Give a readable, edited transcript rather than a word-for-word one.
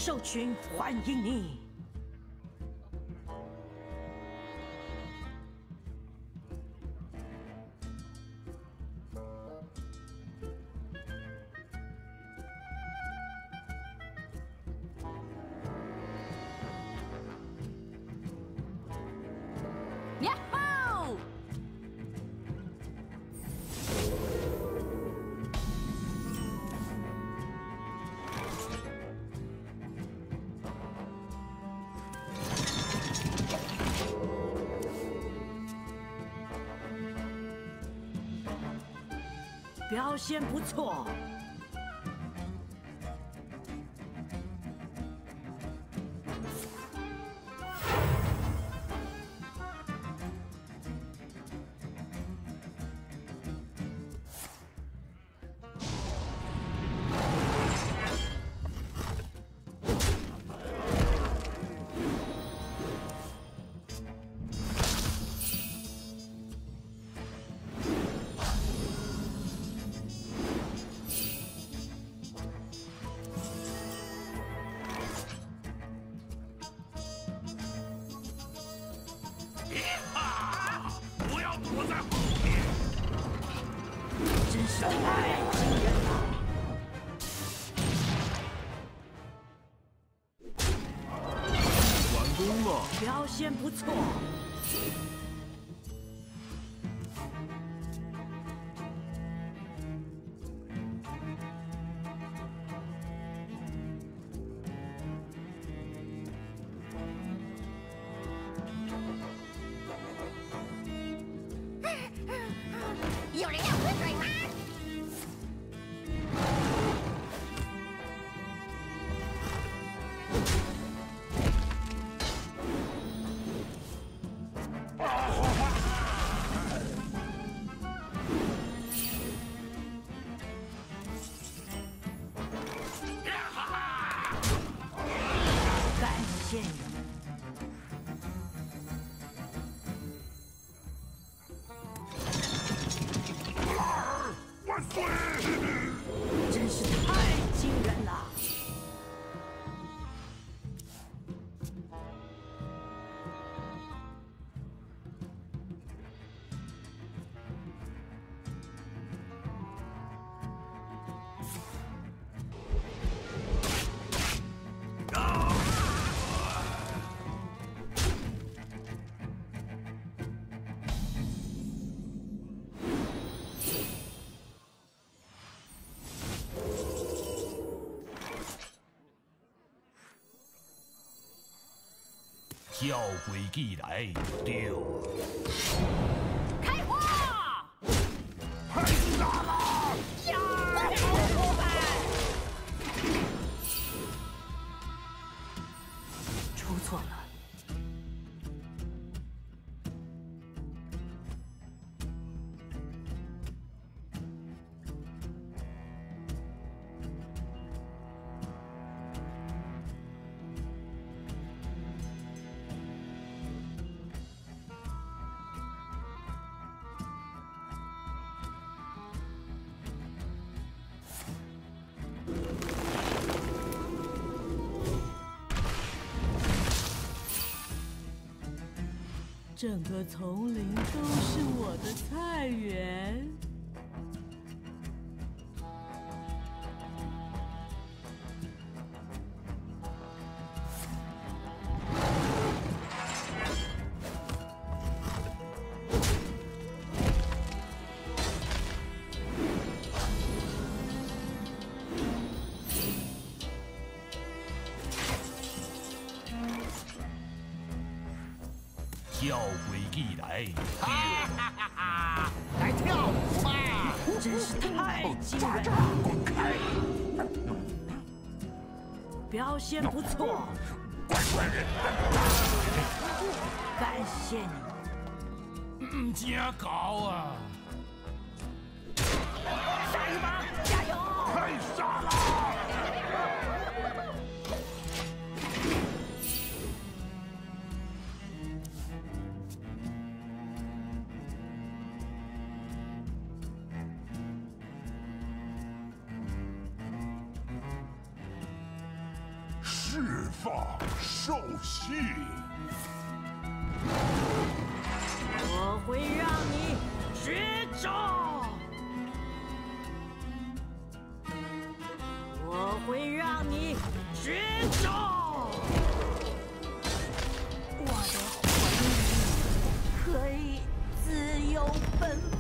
兽群欢迎你。 表现不错。太惊人了！ 完工了， 表现不错。 有人要喝水吗？ 真是太惊人了！ 照规矩来就对。 开火！ 太傻了！ 呀！出错了。 整个丛林都是我的菜园。 照规矩来就。 来跳舞吧！ 真是太惊人了！表现不错，感谢你。 真高啊！ 上一把，加油！ 太傻了！ 释放兽性。 我会让你绝种！我会让你绝种！ 我的魂灵可以自由奔